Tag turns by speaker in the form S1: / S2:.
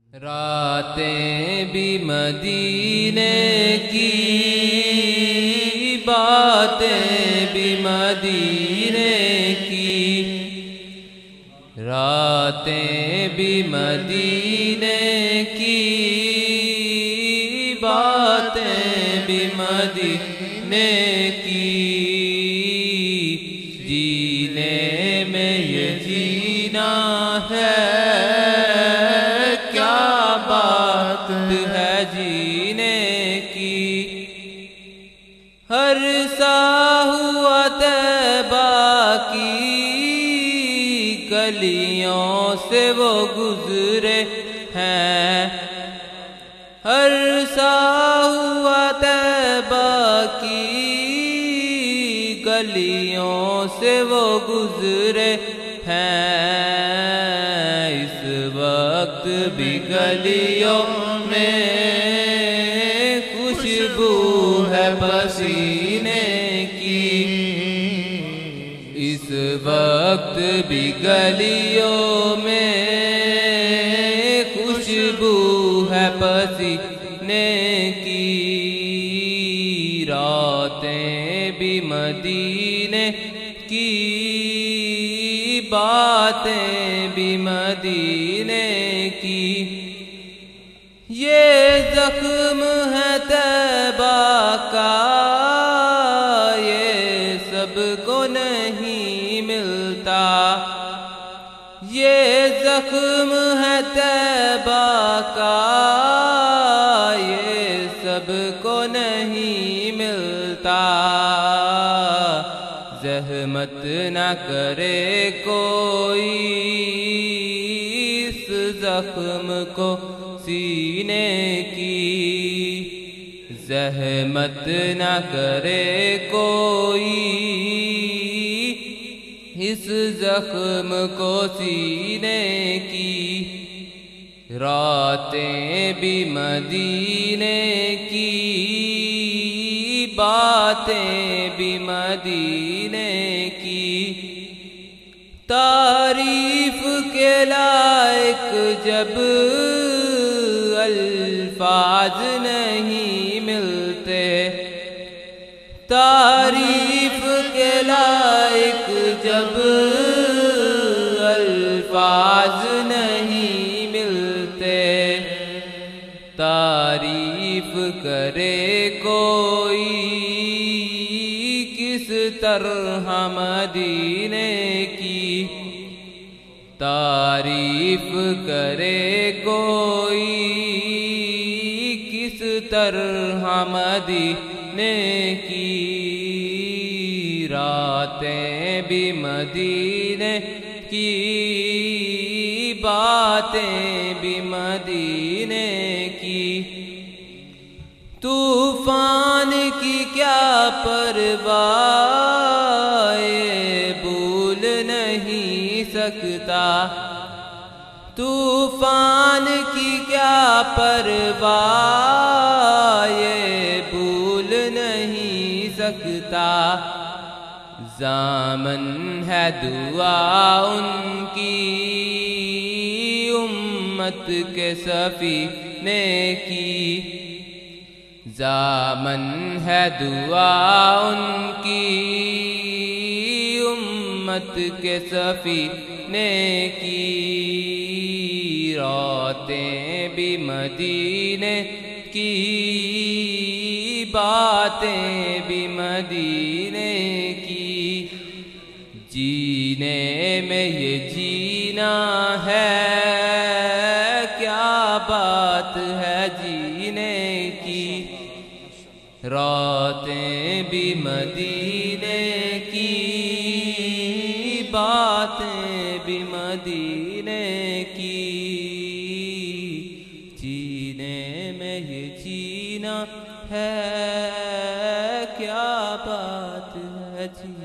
S1: راتیں بھی مدینے کی، باتیں بھی مدینے کی، راتیں بھی مدینے کی، باتیں بھی مدینے کی، جینے میں یہ جینا ہے، ہے جینے کی۔ ہر سا ہوا طیبہ کی گلیوں سے وہ گزرے ہیں، ہر سا ہوا طیبہ کی گلیوں سے وہ گزرے ہیں۔ اس وقت بھی گلیوں میں خوشبو ہے پسینے کی، اس وقت بھی گلیوں میں خوشبو ہے پسینے کی۔ راتیں بھی مدینے کی، باتیں بھی مدینے کی، یہ زخم ہے طیبہ کا، یہ سب کو نہیں ملتا، یہ زخم ہے طیبہ کا، یہ سب کو نہیں ملتا۔ زحمت نہ کرے کوئی اس زخم کو سینے کی، زحمت نہ کرے کوئی اس زخم کو سینے کی۔ راتیں بھی مدینے کی، باتیں بھی مدینے کی، تعریف کے لائق جب الفاظ نہیں ملتے، تعریف کے لائق جب الفاظ نہیں ملتے، تعریف کرے کوئی کس طرح مدینے کی، تعریف کرے کوئی کس طرح مدینے کی۔ راتیں بھی مدینے کی، باتیں بھی مدینے کی، طوفان کی کیا پرواہ، بھول نہیں سکتا، طوفان کی کیا پرواہ، بھول نہیں سکتا۔ ضامن ہے دعا ان کی امت کے سفینے کی، ضامن ہے دعا ان کی امت کے سفینے کی۔ راتیں بھی مدینے کی، باتیں بھی مدینے کی، جینے میں یہ جینا ہے، کیا بات ہے جینے کی۔ راتیں بھی مدینے کی، باتیں بھی مدینے کی، جینے میں یہ جینا ہے، کیا بات ہے جی۔